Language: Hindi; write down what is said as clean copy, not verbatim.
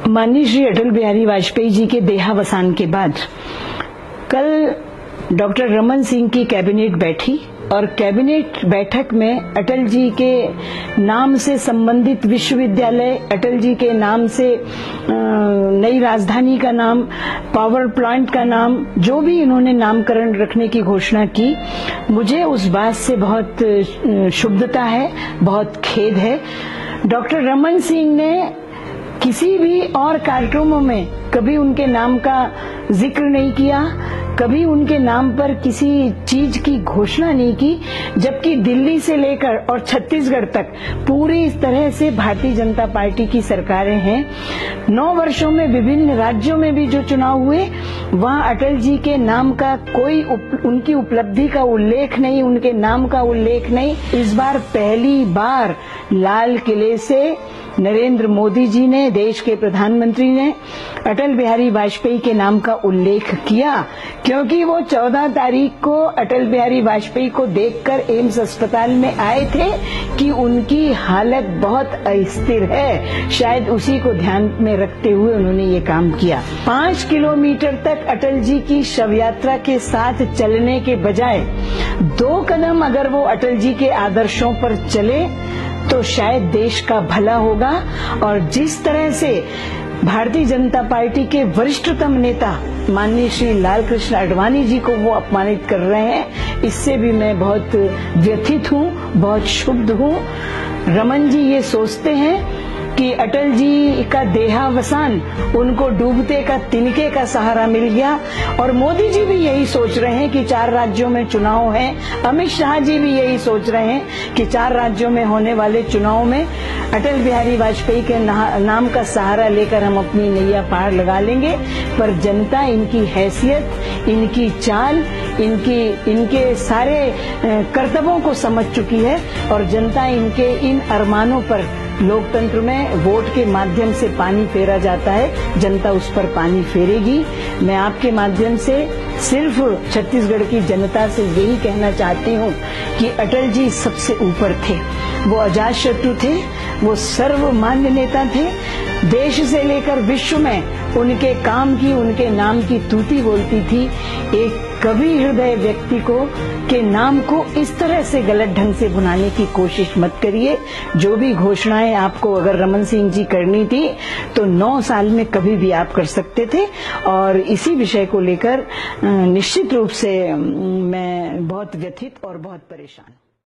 माननीय श्री अटल बिहारी वाजपेयी जी के देहावसान के बाद कल डॉक्टर रमन सिंह की कैबिनेट बैठी और कैबिनेट बैठक में अटल जी के नाम से संबंधित विश्वविद्यालय, अटल जी के नाम से नई राजधानी का नाम, पावर प्लांट का नाम, जो भी इन्होंने नामकरण रखने की घोषणा की, मुझे उस बात से बहुत क्षुब्धता है, बहुत खेद है। डॉक्टर रमन सिंह ने किसी भी और कार्यक्रमों में कभी उनके नाम का जिक्र नहीं किया, कभी उनके नाम पर किसी चीज की घोषणा नहीं की, जबकि दिल्ली से लेकर और छत्तीसगढ़ तक पूरी तरह से भारतीय जनता पार्टी की सरकारें हैं। 9 वर्षों में विभिन्न राज्यों में भी जो चुनाव हुए, वहां अटल जी के नाम का कोई उनकी उपलब्धि का उल्लेख नहीं, उनके नाम का उल्लेख नहीं। इस बार पहली बार लाल किले से नरेंद्र मोदी जी ने, देश के प्रधानमंत्री ने, अटल बिहारी वाजपेयी के नाम का उल्लेख किया, क्योंकि वो 14 तारीख को अटल बिहारी वाजपेयी को देखकर एम्स अस्पताल में आए थे कि उनकी हालत बहुत अस्थिर है। शायद उसी को ध्यान में रखते हुए उन्होंने ये काम किया। 5 किलोमीटर तक अटल जी की शव यात्रा के साथ चलने के बजाय 2 कदम अगर वो अटल जी के आदर्शों पर चले तो शायद देश का भला होगा। और जिस तरह से भारतीय जनता पार्टी के वरिष्ठतम नेता माननीय श्री लाल कृष्ण आडवाणी जी को वो अपमानित कर रहे हैं, इससे भी मैं बहुत व्यथित हूँ, बहुत क्षुब्ध हूँ। रमन जी ये सोचते हैं कि अटल जी का देहावसान उनको डूबते का तिनके का सहारा मिल गया, और मोदी जी भी यही सोच रहे हैं कि 4 राज्यों में चुनाव हैं। अमित शाह जी भी यही सोच रहे हैं कि 4 राज्यों में होने वाले चुनाव में अटल बिहारी वाजपेयी के नाम का सहारा लेकर हम अपनी नैया पार लगा लेंगे। पर जनता इनकी हैसियत, इनकी चाल, इनके सारे कर्तव्यों को समझ चुकी है, और जनता इनके इन अरमानों पर, लोकतंत्र में वोट के माध्यम से पानी फेरा जाता है, जनता उस पर पानी फेरेगी। मैं आपके माध्यम से सिर्फ छत्तीसगढ़ की जनता से यही कहना चाहती हूँ कि अटल जी सबसे ऊपर थे, वो अजातशत्रु थे, वो सर्वमान्य नेता थे। देश से लेकर विश्व में उनके काम की, उनके नाम की तूती बोलती थी। एक कवि हृदय व्यक्ति के नाम को इस तरह से गलत ढंग से बुनाने की कोशिश मत करिए। जो भी घोषणाएं आपको अगर रमन सिंह जी करनी थी तो 9 साल में कभी भी आप कर सकते थे, और इसी विषय को लेकर निश्चित रूप से मैं बहुत व्यथित और बहुत परेशान हूं।